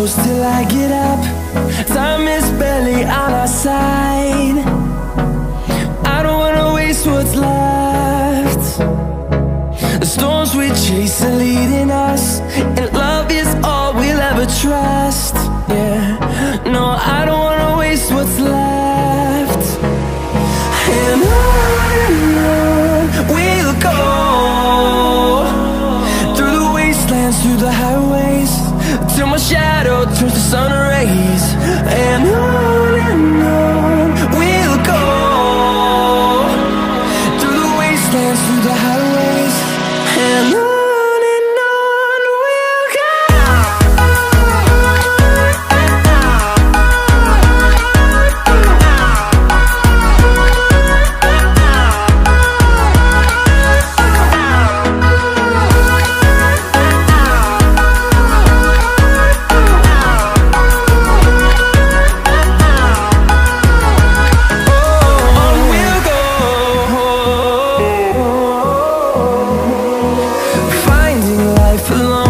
close till I get up. Time is barely on our side. I don't wanna waste what's left. The storms we chase are leading us, and love is all we'll ever trust. Yeah, no, I don't wanna waste what's left. And on we'll go, through the wastelands, through the highways, till my shadow turns to sun rays. And on we'll go, through the wastelands, through the highways, and on. Along